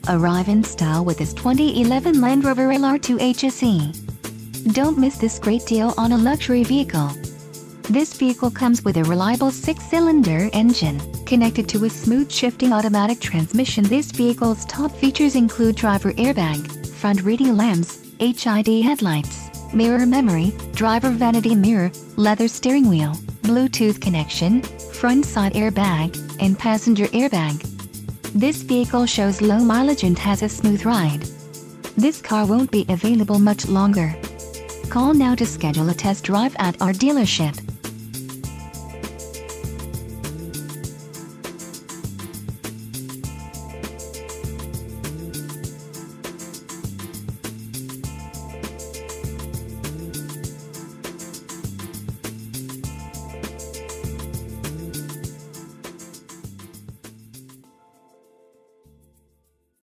Arrive in style with this 2011 Land Rover LR2 HSE. Don't miss this great deal on a luxury vehicle. This vehicle comes with a reliable 6-cylinder engine, connected to a smooth shifting automatic transmission. This vehicle's top features include driver airbag, front reading lamps, HID headlights, mirror memory, driver vanity mirror, leather steering wheel, Bluetooth connection, front side airbag, and passenger airbag. This vehicle shows low mileage and has a smooth ride. This car won't be available much longer. Call now to schedule a test drive at our dealership.